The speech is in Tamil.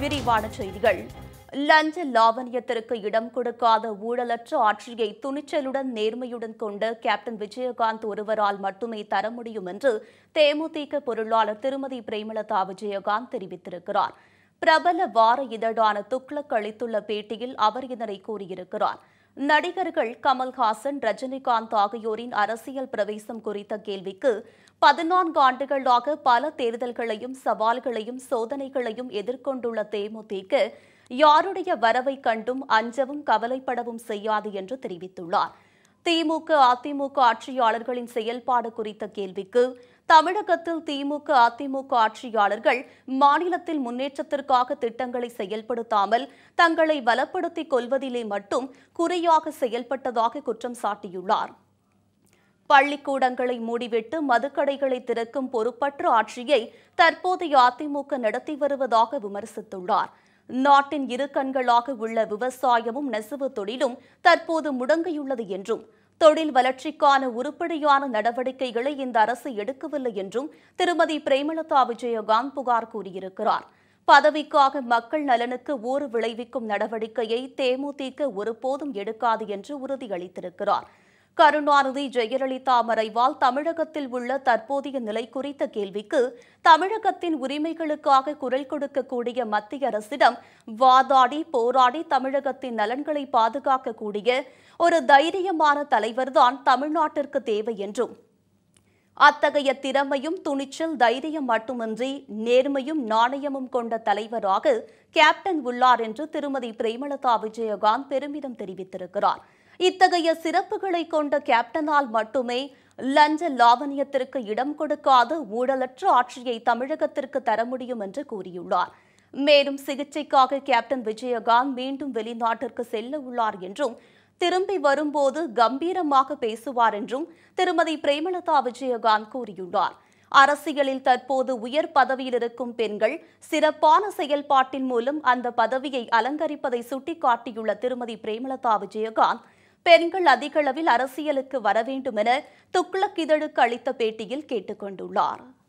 விரிவான செய்திகள். லஞ்ச லாவண்யத்திற்கு இடம் கொடுக்காத ஊழலற்ற ஆட்சியை துணிச்சலுடன் நேர்மையுடன் கொண்ட கேப்டன் விஜயகாந்த் ஒருவரால் மட்டுமே தர முடியும் என்று தேமுதிக பொருளாளர் திருமதி பிரேமலதா விஜயகாந்த் தெரிவித்திருக்கிறார். பிரபல வார இதழான துக்ளக் அளித்துள்ள பேட்டியில் அவர் இதனை கூறியிருக்கிறார். நடிகர்கள் கமல்ஹாசன், ரஜினிகாந்த் ஆகியோரின் அரசியல் பிரவேசம் குறித்த கேள்விக்கு 14 ஆண்டுகளாக பல தேர்தல்களையும் சவால்களையும் சோதனைகளையும் எதிர்கொண்டுள்ள தேமுதிக யாருடைய வரவை கண்டும் அஞ்சவும் கவலைப்படவும் செய்யாது என்று தெரிவித்துள்ளார். திமுக அதிமுக ஆட்சியாளர்களின் செயல்பாடு குறித்த கேள்விக்கு தமிழகத்தில் திமுக அதிமுக ஆட்சியாளர்கள் மாநிலத்தில் முன்னேற்றத்திற்காக திட்டங்களை செயல்படுத்தாமல் தங்களை வளப்படுத்திக் கொள்வதிலே மட்டும் குறியாக செயல்பட்டதாக குற்றம் சாட்டியுள்ளார். பள்ளிக்கூடங்களை மூடிவிட்டு மதுக்கடைகளை திறக்கும் பொறுப்பற்ற ஆட்சியை தற்போதைய அதிமுக நடத்தி வருவதாக விமர்சித்துள்ளார். நாட்டின் இரு கண்களாக உள்ள விவசாயமும் நெசவு தொழிலும் தற்போது முடங்கியுள்ளது என்றும் தொழில் வளர்ச்சிக்கான உருப்படியான நடவடிக்கைகளை இந்த அரசு எடுக்கவில்லை என்றும் திருமதி பிரேமலதா விஜயகாந்த் புகார் கூறியிருக்கிறார். பதவிக்காக மக்கள் நலனுக்கு ஊறு விளைவிக்கும் நடவடிக்கையை தேமுதிக ஒருபோதும் எடுக்காது என்று உறுதியளித்திருக்கிறார். கருணாநிதி, ஜெயலலிதா மறைவால் தமிழகத்தில் உள்ள தற்போதைய நிலை குறித்த கேள்விக்கு தமிழகத்தின் உரிமைகளுக்காக குரல் கொடுக்கக்கூடிய மத்திய அரசிடம் வாதாடி போராடி தமிழகத்தின் நலன்களை பாதுகாக்கக்கூடிய ஒரு தைரியமான தலைவர்தான் தமிழ்நாட்டிற்கு தேவை என்றும் அத்தகைய திறமையும் துணிச்சல் தைரியம் மட்டுமின்றி நேர்மையும் நாணயமும் கொண்ட தலைவராக கேப்டன் உள்ளார் என்று திருமதி பிரேமலதா விஜயகாந்த் பெருமிதம் தெரிவித்திருக்கிறார். இத்தகைய சிறப்புகளை கொண்ட கேப்டனால் மட்டுமே லஞ்ச லாவண்யத்திற்கு இடம் கொடுக்காத ஊழலற்ற ஆட்சியை தமிழகத்திற்கு தர முடியும் என்று கூறியுள்ளார். மேலும் சிகிச்சைக்காக கேப்டன் விஜயகாந்த் மீண்டும் வெளிநாட்டிற்கு செல்ல உள்ளார் என்றும் திரும்பி வரும்போது கம்பீரமாக பேசுவார் என்றும் திருமதி பிரேமலதா விஜயகாந்த் கூறியுள்ளார். அரசியலில் தற்போது உயர் பதவியில் இருக்கும் பெண்கள் சிறப்பான செயல்பாட்டின் மூலம் அந்த பதவியை அலங்கரிப்பதை சுட்டிக்காட்டியுள்ள திருமதி பிரேமலதா விஜயகாந்த் பெண்கள் அதிகளவில் அரசியலுக்கு வர வேண்டும் என துக்ளக் இதழுக்கு அளித்த பேட்டியில் கேட்டுக் கொண்டுள்ளார்.